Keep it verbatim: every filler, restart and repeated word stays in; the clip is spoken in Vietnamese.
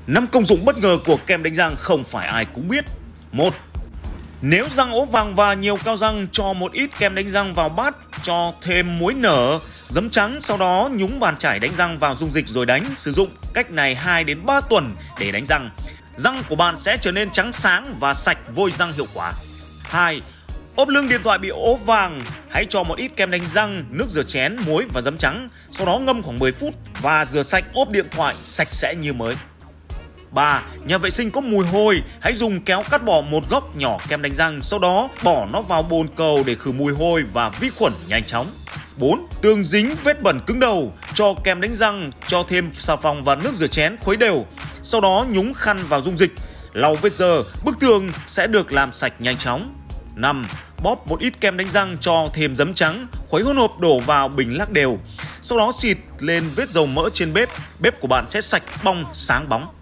năm công dụng bất ngờ của kem đánh răng không phải ai cũng biết. một. Nếu răng ố vàng và nhiều keo răng, cho một ít kem đánh răng vào bát, cho thêm muối nở, giấm trắng, sau đó nhúng bàn chải đánh răng vào dung dịch rồi đánh. Sử dụng cách này hai đến ba tuần để đánh răng. Răng của bạn sẽ trở nên trắng sáng và sạch, vôi răng hiệu quả. hai. Ốp lưng điện thoại bị ố vàng, hãy cho một ít kem đánh răng, nước rửa chén, muối và giấm trắng, sau đó ngâm khoảng mười phút và rửa sạch ốp điện thoại sạch sẽ như mới. ba. Nhà vệ sinh có mùi hôi, hãy dùng kéo cắt bỏ một góc nhỏ kem đánh răng, sau đó bỏ nó vào bồn cầu để khử mùi hôi và vi khuẩn nhanh chóng. bốn. Tường dính vết bẩn cứng đầu, cho kem đánh răng, cho thêm xà phòng và nước rửa chén khuấy đều, sau đó nhúng khăn vào dung dịch, lau vết dơ, bức tường sẽ được làm sạch nhanh chóng. năm. Bóp một ít kem đánh răng, cho thêm giấm trắng, khuấy hỗn hợp đổ vào bình lắc đều, sau đó xịt lên vết dầu mỡ trên bếp, bếp của bạn sẽ sạch bong sáng bóng.